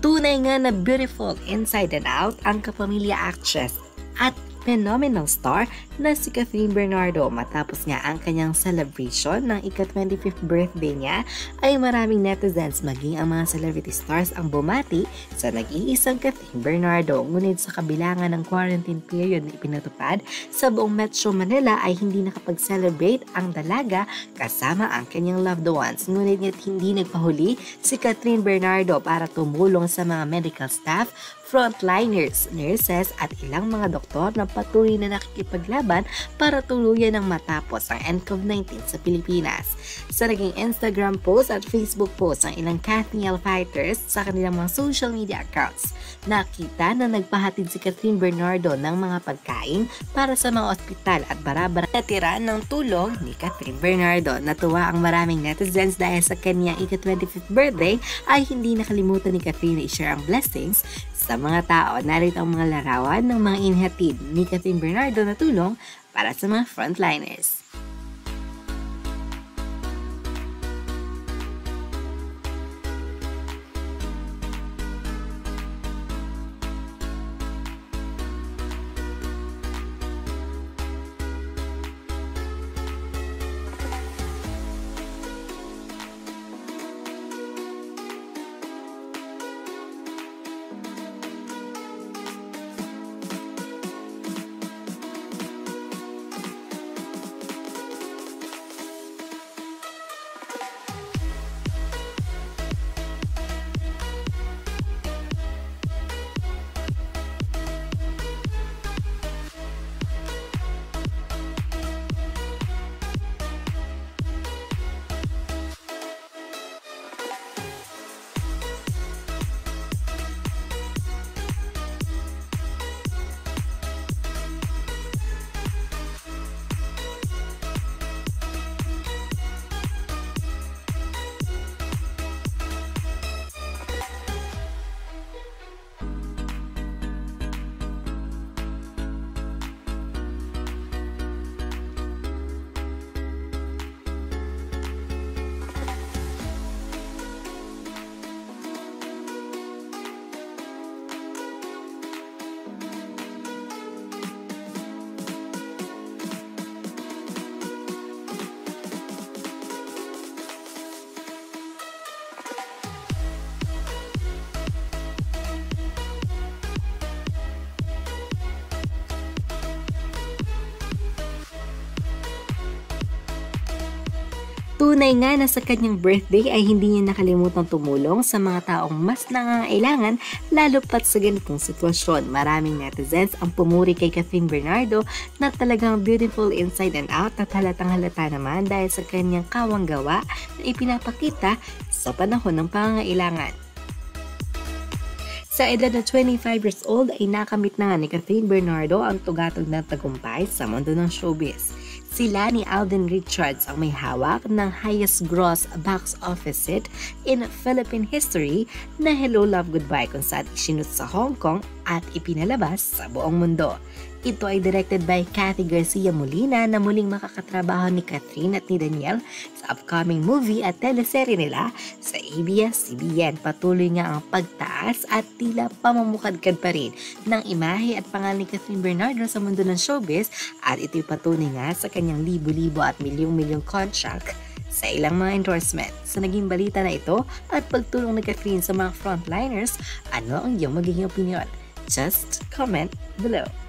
Tunay nga na beautiful inside and out ang kapamilya actress at phenomenal star na si Kathryn Bernardo. Matapos nga ang kanyang celebration ng ika-25th birthday niya ay maraming netizens maging ang mga celebrity stars ang bumati sa nag-iisang Kathryn Bernardo. Ngunit sa kabilangan ng quarantine period na ipinatupad sa buong Metro Manila ay hindi nakapag-celebrate ang Talaga kasama ang kanyang loved ones. Ngunit hindi nagpahuli si Kathryn Bernardo para tumulong sa mga medical staff, frontliners, nurses at ilang mga doktor na patuloy na nakikipaglaban para tuluyan ng matapos ang COVID-19 sa Pilipinas. Sa naging Instagram post at Facebook post ng ilang Kathryn fighters sa kanilang mga social media accounts, nakita na nagpahatid si Kathryn Bernardo ng mga pagkain para sa mga ospital at barabara na tira ng tulong ni Kathryn Bernardo. Natuwa ang maraming netizens dahil sa kanyang ika-25th birthday ay hindi nakalimutan ni Kathryn na i-share ang blessings sa mga tao. Narito ang mga larawan ng mga inhatid ni Kathryn Bernardo na tulong para sa mga frontliners. Tunay nga na sa kanyang birthday ay hindi niya nakalimutang tumulong sa mga taong mas nangangailangan lalo pat sa ganitong sitwasyon. Maraming netizens ang pumuri kay Kathryn Bernardo na talagang beautiful inside and out at halatang halata naman dahil sa kanyang kawang gawa na ipinapakita sa panahon ng pangangailangan. Sa edad na 25 years old ay nakamit na nga ni Kathryn Bernardo ang tugatog ng tagumpay sa mundo ng showbiz. Sila ni Alden Richards ang may hawak ng highest gross box office hit in Philippine history na Hello Love Goodbye kung saan isinut sa Hong Kong at ipinalabas sa buong mundo. Ito ay directed by Cathy Garcia Molina na muling makakatrabaho ni Kathryn at ni Daniel sa upcoming movie at teleserye nila sa ABS-CBN. Patuloy nga ang pagtaas at tila pamamukadkad pa rin ng imahe at pangalan ni Kathryn Bernardo sa mundo ng showbiz at ito'y patunay nga sa kanyang libo-libo at milyong-milyong contract sa ilang mga endorsement. Sa naging balita na ito at pagtulong ni Kathryn sa mga frontliners, ano ang iyong magiging opinion? Just comment below.